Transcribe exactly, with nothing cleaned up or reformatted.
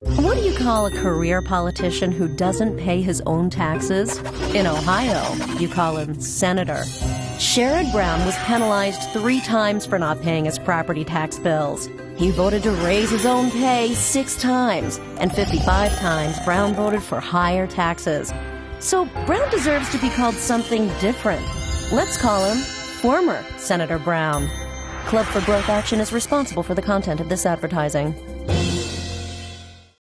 What do you call a career politician who doesn't pay his own taxes? In Ohio, you call him Senator. Sherrod Brown was penalized three times for not paying his property tax bills. He voted to raise his own pay six times, and fifty-five times Brown voted for higher taxes. So Brown deserves to be called something different. Let's call him former Senator Brown. Club for Growth Action is responsible for the content of this advertising.